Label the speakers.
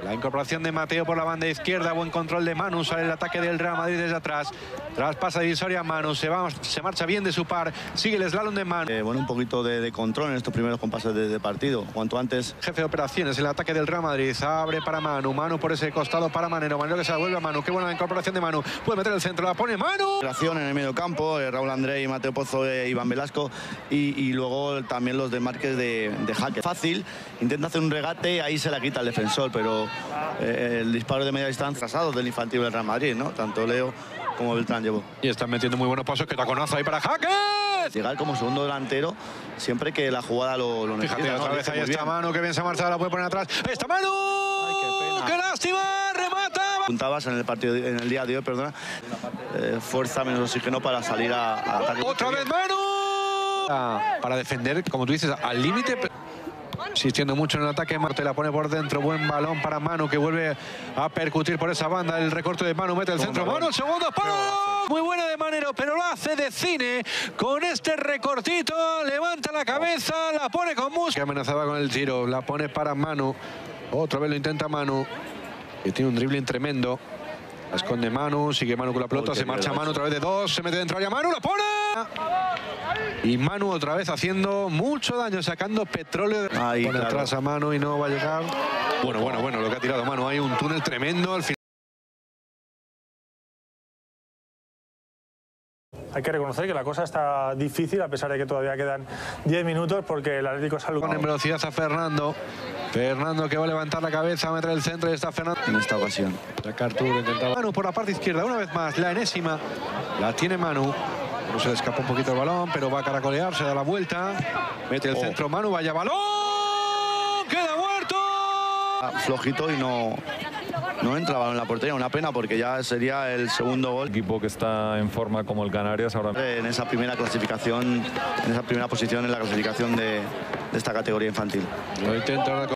Speaker 1: La incorporación de Mateo por la banda izquierda, buen control de Manu, sale el ataque del Real Madrid desde atrás. Traspasa divisoria Manu, se marcha bien de su par, sigue el slalom de Manu.
Speaker 2: Bueno, un poquito de control en estos primeros compases de partido, cuanto antes.
Speaker 1: Jefe de operaciones, el ataque del Real Madrid, abre para Manu, Manu por ese costado para Manero, Manero que se la vuelve a Manu, qué buena incorporación de Manu, puede meter el centro, la pone Manu.
Speaker 2: Relación en el medio campo, Raúl André y Mateo Pozo, Iván Velasco y luego también los desmarques de jaque. Fácil, intenta hacer un regate, ahí se la quita el defensor, pero el disparo de media distancia pasado del infantil del Real Madrid, ¿no? Tanto Leo como Beltrán llevó.
Speaker 1: Y están metiendo muy buenos pasos, que taconazo ahí para Jaque.
Speaker 2: Llegar como segundo delantero siempre que la jugada lo necesita.
Speaker 1: Fíjate, otra vez ahí está Manu, que bien se ha marchado, la puede poner atrás. ¡Está Manu!
Speaker 2: Ay, qué pena.
Speaker 1: ¡Qué lástima! ¡Remata!
Speaker 2: Apuntabas en el partido, en el día de hoy, perdona, fuerza menos oxígeno para salir a ataque.
Speaker 1: ¡Otra vez Manu! Para defender, como tú dices, al límite. Insistiendo mucho en el ataque, Marte la pone por dentro, buen balón para Manu, que vuelve a percutir por esa banda, el recorte de Manu, mete el centro, Manu, el segundo palo, muy buena de Manero, pero lo hace de cine, con este recortito, levanta la cabeza, la pone con música, amenazaba con el tiro, la pone para Manu, otra vez lo intenta Manu, que tiene un dribbling tremendo, la esconde Manu, sigue Manu con la pelota, se marcha Manu otra vez de dos, se mete dentro área, Manu, la pone. Y Manu otra vez haciendo mucho daño, sacando petróleo.
Speaker 2: Ahí,
Speaker 1: pone
Speaker 2: claro.
Speaker 1: atrás a Manu y no va a llegar. Bueno, lo que ha tirado Manu. Hay un túnel tremendo al final.
Speaker 3: Hay que reconocer que la cosa está difícil, a pesar de que todavía quedan 10 minutos, porque el Atlético sale
Speaker 1: Pone en velocidad a Fernando. Fernando que va a levantar la cabeza, a meter el centro y está Fernando.
Speaker 2: En esta ocasión.
Speaker 1: Sacar Arturo, intentaba. Manu por la parte izquierda, una vez más, la enésima. La tiene Manu. No se le escapó un poquito el balón, pero va a caracolear, se da la vuelta. Mete el centro Manu, vaya balón. ¡Queda muerto!
Speaker 2: Flojito y no entra balón en la portería, una pena porque ya sería el segundo gol.
Speaker 4: Equipo que está en forma como el Canarias ahora.
Speaker 2: En esa primera clasificación, en esa primera posición en la clasificación de esta categoría infantil.
Speaker 1: Lo intenta